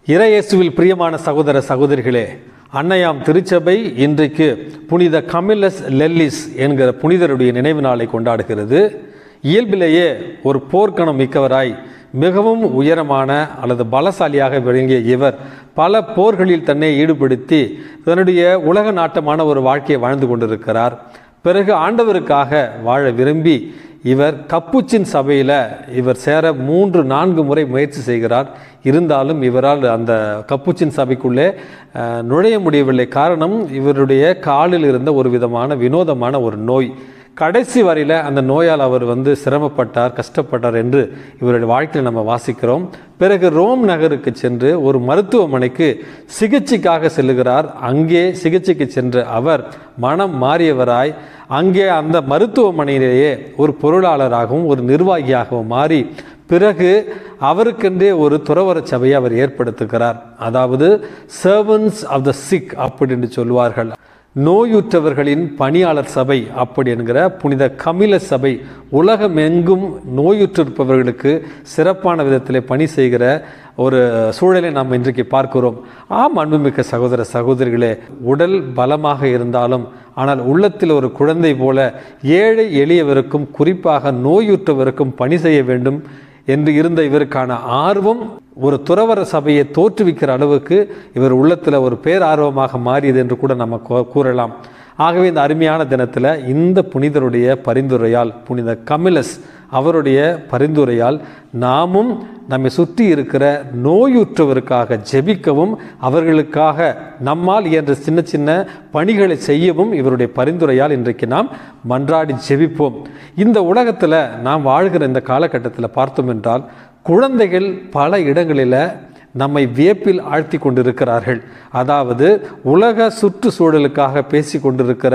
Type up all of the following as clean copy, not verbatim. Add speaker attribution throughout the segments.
Speaker 1: இறையேசுவில் பிரியமான சகோதர சகோதரிகளே, அன்னையாம் திருச்சபை இன்றைக்கு புனித கமிலஸ் லெல்லிஸ் என்கிற புனிதருடைய நினைவு நாளை கொண்டாடுகிறது. இயல்பிலேயே ஒரு போர்க்கணம் மிக்கவராய் மிகவும் உயரமான அல்லது பலசாலியாக விளங்கிய இவர் பல போர்களில் தன்னை ஈடுபடுத்தி தன்னுடைய உலக நாட்டமான ஒரு வாழ்க்கையை வாழ்ந்து கொண்டிருக்கிறார். பிறகு ஆண்டவருக்காக வாழ விரும்பி இவர் கப்புச்சின் சபையில் இவர் சேர 3-4 முறை முயற்சி செய்கிறார். இருந்தாலும் இவரால் அந்த கப்புச்சின் சபைக்குள்ளே நுழைய முடியவில்லை. காரணம், இவருடைய காலில் இருந்த ஒரு விதமான வினோதமான ஒரு நோய். கடைசி வரையில் அந்த நோயால் அவர் சிரமப்பட்டார், கஷ்டப்பட்டார் என்று இவருடைய வாழ்க்கையில் நம்ம வாசிக்கிறோம். பிறகு ரோம் நகருக்கு சென்று ஒரு மருத்துவமனைக்கு சிகிச்சைக்காக செல்லுகிறார். அங்கே சிகிச்சைக்கு சென்ற அவர் மனம் மாறியவராய் அங்கே அந்த மருத்துவமனையிலேயே ஒரு பொருளாளராகவும் ஒரு நிர்வாகியாகவும் மாறி பிறகு அவருக்கென்றே ஒரு துறவர சபையை அவர் ஏற்படுத்துகிறார். அதாவது சர்வன்ட்ஸ் ஆஃப் த சிக் அப்படின்னு சொல்லுவார்கள். நோயுற்றவர்களின் பணியாளர் சபை அப்படி என்கிற புனித கமிலஸ் சபை உலகமெங்கும் நோயுற்றிருப்பவர்களுக்கு சிறப்பான விதத்தில் பணி செய்கிற ஒரு சூழலை நாம் இன்றைக்கு பார்க்கிறோம். அன்புமிக்க சகோதர சகோதரிகளே, உடல் பலமாக இருந்தாலும் ஆனால் உள்ளத்தில் ஒரு குழந்தை போல ஏழை எளியவருக்கும் குறிப்பாக நோயுற்றவருக்கும் பணி செய்ய வேண்டும் என்று இருந்த இவருக்கான ஆர்வம் ஒரு துறவர சபையை தோற்றுவிக்கிற அளவுக்கு இவர் உள்ளத்தில் ஒரு பேரார்வமாக மாறியது என்று கூட நம்ம கூறலாம். ஆகவே இந்த அருமையான தினத்தில் இந்த புனிதருடைய பரிந்துரையால், புனித கமிலஸ் அவருடைய பரிந்துரையால் நாமும் நம்மை சுற்றி இருக்கிற நோயுற்றவருக்காக ஜெபிக்கவும் அவர்களுக்காக நம்மால் இயன்ற சின்ன சின்ன பணிகளை செய்யவும் இவருடைய பரிந்துரையால் இன்றைக்கு நாம் மன்றாடி ஜெபிப்போம். இந்த உலகத்தில் நாம் வாழ்கிற இந்த காலகட்டத்தில் பார்த்தோம் என்றால் குழந்தைகள் பல இடங்களில் நம்மை வியப்பில் ஆழ்த்தி கொண்டிருக்கிறார்கள். அதாவது உலக சுற்றுச்சூழலுக்காக பேசி கொண்டிருக்கிற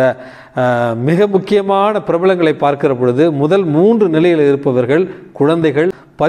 Speaker 1: மிக முக்கியமான பிரபலங்களை பார்க்கிற பொழுது முதல் 3 நிலையில் இருப்பவர்கள் குழந்தைகள்.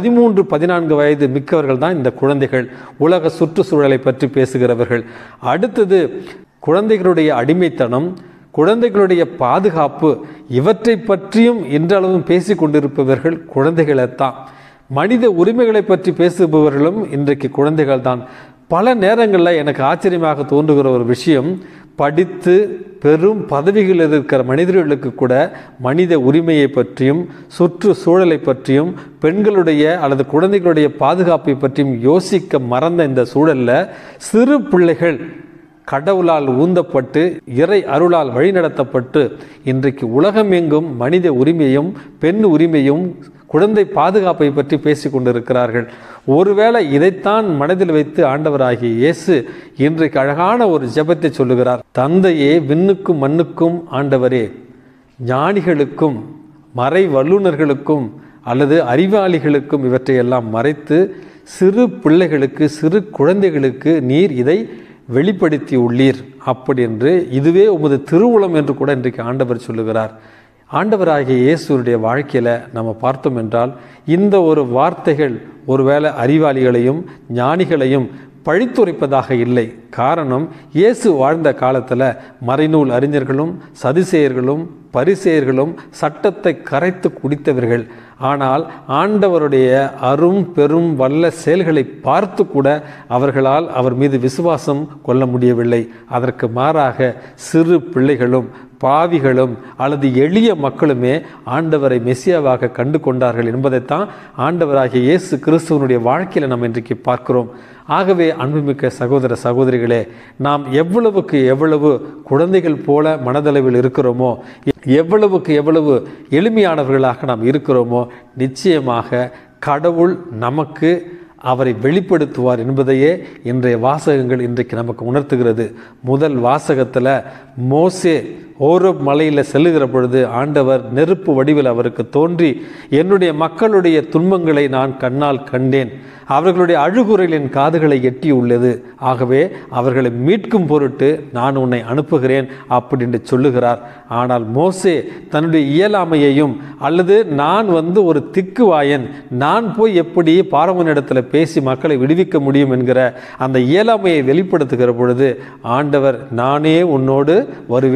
Speaker 1: 13-14 வயது மிக்கவர்கள் தான் இந்த குழந்தைகள், உலக சுற்றுச்சூழலை பற்றி பேசுகிறவர்கள். அடுத்தது குழந்தைகளுடைய அடிமைத்தனம், குழந்தைகளுடைய பாதுகாப்பு, இவற்றை பற்றியும் இன்றளவும் பேசி கொண்டிருப்பவர்கள் குழந்தைகளைத்தான். மனித உரிமைகளை பற்றி பேசுபவர்களும் இன்றைக்கு குழந்தைகள் தான். பல நேரங்களில் எனக்கு ஆச்சரியமாக தோன்றுகிற ஒரு விஷயம், படித்து பெரும் பதவிகளில் இருக்கிற மனிதர்களுக்கு கூட மனித உரிமையை பற்றியும் சுற்றுச்சூழலை பற்றியும் பெண்களுடைய அல்லது குழந்தைகளுடைய பாதுகாப்பை பற்றியும் யோசிக்க மறந்த இந்த சூழலில் சிறு பிள்ளைகள் கடவுளால் ஊந்தப்பட்டு இறை அருளால் வழிநடத்தப்பட்டு இன்றைக்கு உலகமெங்கும் மனித உரிமையும் பெண் உரிமையும் குழந்தை பாதுகாப்பை பற்றி பேசி கொண்டிருக்கிறார்கள். ஒருவேளை இதைத்தான் மனதில் வைத்து ஆண்டவராகிய இயேசு இன்றைக்கு அழகான ஒரு ஜெபத்தை சொல்லுகிறார். தந்தையே, விண்ணுக்கும் மண்ணுக்கும் ஆண்டவரே, ஞானிகளுக்கும் மறை வல்லுநர்களுக்கும் அல்லது அறிவாளிகளுக்கும் இவற்றையெல்லாம் மறைத்து சிறு பிள்ளைகளுக்கு சிறு குழந்தைகளுக்கு நீர் இதை வெளிப்படுத்தி உள்ளீர். அப்படி என்று இதுவே உமது திருவுளம் என்று கூட இன்றைக்கு ஆண்டவர் சொல்லுகிறார். ஆண்டவராகிய இயேசுடைய வாழ்க்கையில் நம்ம பார்த்தோம் என்றால் இந்த ஒரு வார்த்தைகள் ஒருவேளை அறிவாளிகளையும் ஞானிகளையும் பழித்துரைப்பதாக இல்லை. காரணம், இயேசு வாழ்ந்த காலத்தில் மறைநூல் அறிஞர்களும் சதுசேயர்களும் பரிசேயர்களும் சட்டத்தை கரைத்து குடித்தவர்கள். ஆனால் ஆண்டவருடைய அரும் பெரும் வல்ல செயல்களை பார்த்து கூட அவர்களால் அவர் மீது விசுவாசம் கொள்ள முடியவில்லை. அதற்கு மாறாக சிறு பிள்ளைகளும் பாவிகளும் அல்லது எளிய மக்களுமே ஆண்டவரை மெசியாவாக கண்டு கொண்டார்கள் என்பதைத்தான் ஆண்டவராகிய இயேசு கிறிஸ்துவனுடைய வாழ்க்கையில் நாம் இன்றைக்கு பார்க்கிறோம். ஆகவே அன்புமிக்க சகோதர சகோதரிகளே, நாம் எவ்வளவுக்கு எவ்வளவு குழந்தைகள் போல மனதளவில் இருக்கிறோமோ, எவ்வளவுக்கு எவ்வளவு எளிமையானவர்களாக நாம் இருக்கிறோமோ, நிச்சயமாக கடவுள் நமக்கு அவரை வெளிப்படுத்துவார் என்பதையே இன்றைய வாசகங்கள் இன்றைக்கு நமக்கு உணர்த்துகிறது. முதல் வாசகத்தில் மோசே ஓரோப் மலையில் செல்லுகிற பொழுது ஆண்டவர் நெருப்பு வடிவில் அவருக்கு தோன்றி, என்னுடைய மக்களுடைய துன்பங்களை நான் கண்ணால் கண்டேன், அவர்களுடைய அழுகுரல் என் காதுகளை எட்டியுள்ளது, ஆகவே அவர்களை மீட்கும் பொருட்டு நான் உன்னை அனுப்புகிறேன் அப்படின்னு சொல்லுகிறார். ஆனால் மோசே தன்னுடைய இயலாமையையும் அல்லது நான் ஒரு திக்குவாயன், நான் போய் எப்படி பார்வோனிடத்தில் பேசி மக்களை விடுவிக்க முடியும் என்கிற அந்த இயலாமையை வெளிப்படுத்துகிற பொழுது ஆண்டவர், நானே உன்னோடு வருவேன்,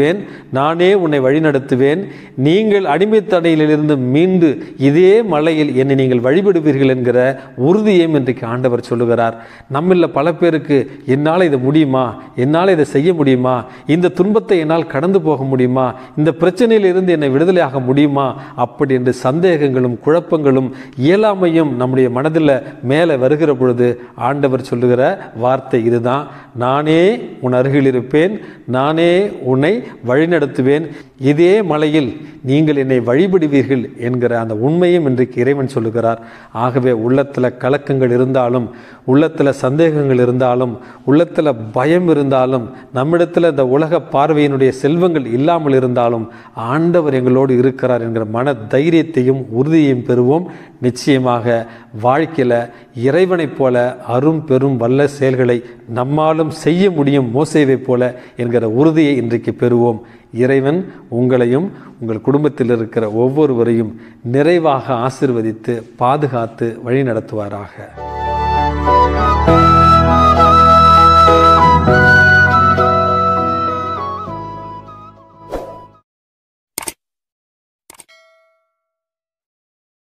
Speaker 1: நானே உன்னை வழிநடத்துவேன். நீங்கள் அடிமைத்தடையிலிருந்து மீண்டு இதே மலையில் என்னை நீங்கள் வழிபடுவீர்கள் என்கிற உறுதியையும் இன்றைக்கு ஆண்டவர் சொல்லுகிறார். நம்மில் பல பேருக்கு என்னால் இதை முடியுமா, என்னால் இதை செய்ய முடியுமா, இந்த துன்பத்தை என்னால் கடந்து போக முடியுமா, இந்த பிரச்சனையில் இருந்து என்னை விடுதலையாக முடியுமா அப்படி என்று சந்தேகங்களும் குழப்பங்களும் இயலாமையும் நம்முடைய மனதில் மேலே வருகிற பொழுது ஆண்டவர் சொல்லுகிற வார்த்தை இதுதான்: நானே உன் அருகில் இருப்பேன், நானே உன்னை வழிநடத்துவேன், இதே மலையில் நீங்கள் என்னை வழிபடுவீர்கள் என்கிற அந்த உண்மையும் இன்றைக்கு இறைவன் சொல்லுகிறார். ஆகவே உள்ளத்தில் கலக்கங்கள் இருந்தாலும், உள்ளத்தில் சந்தேகங்கள் இருந்தாலும், உள்ளத்தில் பயம் இருந்தாலும், நம்மிடத்தில் இந்த உலக பார்வையினுடைய செல்வங்கள் இல்லாமல் இருந்தாலும் ஆண்டவர் எங்களோடு இருக்கிறார் என்கிற மன தைரியத்தையும் உறுதியையும் பெறுவோம். நிச்சயமாக வாழ்க்கையில் இறைவனைப் போல அரும் பெரும் வல்ல செயல்களை நம்மாலும் செய்ய முடியும் மோசேவைப் போல என்கிற உறுதியை இன்றைக்கு பெறுவோம். இறைவன் உங்களையும் உங்கள் குடும்பத்தில் இருக்கிற ஒவ்வொருவரையும் நிறைவாக ஆசீர்வதித்து பாதுகாத்து வழி நடத்துவாராக.